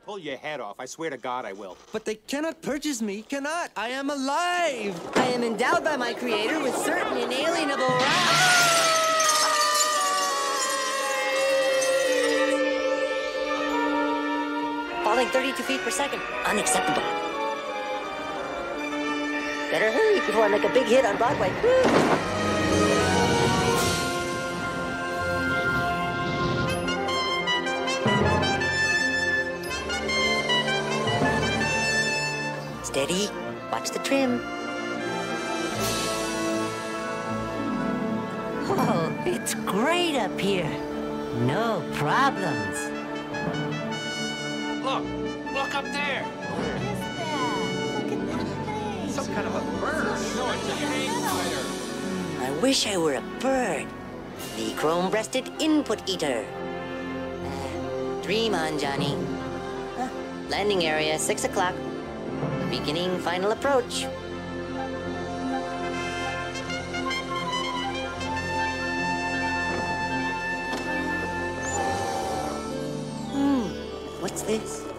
pull your head off. I swear to God I will. But they cannot purchase me, cannot. I am alive. I am endowed by my creator with certain inalienable rights. Falling 32 feet per second. Unacceptable. Better hurry before I make a big hit on Broadway. Steady. Watch the trim. Oh, it's great up here. No problems. Look up there. What is that? Look at that thing. Some kind of a bird. No, it's a hang glider. I wish I were a bird. The chrome-breasted input eater. Dream on, Johnny. Landing area, 6 o'clock. Beginning final approach. What's this?